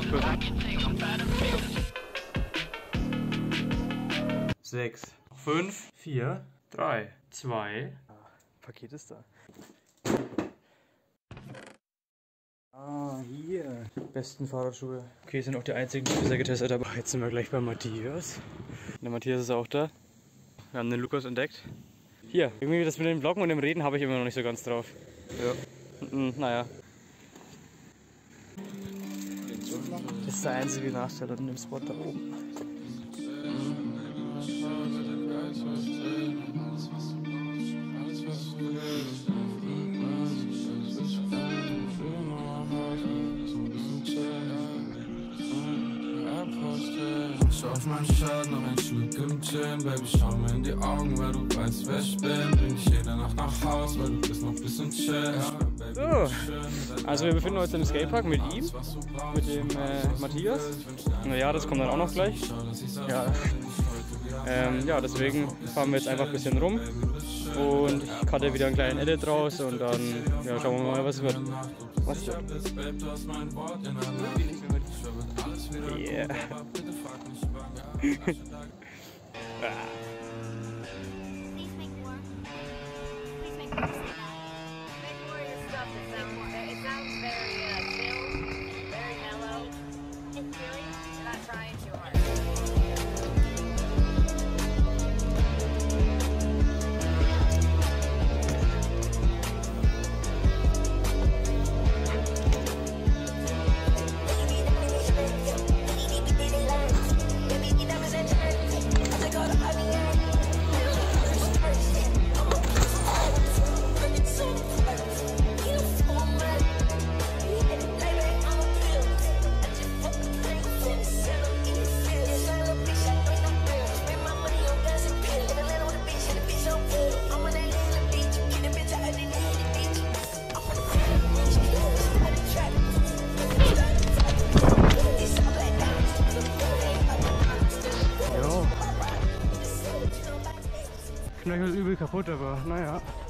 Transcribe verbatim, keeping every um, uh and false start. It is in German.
Gut. Sechs, fünf, vier, drei, zwei. Paket ist da. Ah, hier. Die besten Fahrradschuhe. Okay, sind auch die einzigen, die ich bisher getestet habe. Jetzt sind wir gleich bei Matthias. Der Matthias ist auch da. Wir haben den Lukas entdeckt. Hier, irgendwie das mit dem Vloggen und dem Reden habe ich immer noch nicht so ganz drauf. Ja. Mhm, naja. Das ist der einzige Nachteil an dem Spot da oben. Schau auf meinen Schaden, noch ein Schluck im Gin. Baby, schau mir in die Augen, weil du weißt, wer ich bin. Bring dich jede Nacht nach Haus, weil du bist noch ein bisschen chill. So, also wir befinden uns im Skatepark mit ihm, mit dem äh, Matthias. Naja, das kommt dann auch noch gleich. Ja. Ähm, ja, deswegen fahren wir jetzt einfach ein bisschen rum und ich cutte wieder einen kleinen Edit raus und dann ja, schauen wir mal, was wird. Was wird? Yeah. Vielleicht ist übel kaputt, aber naja.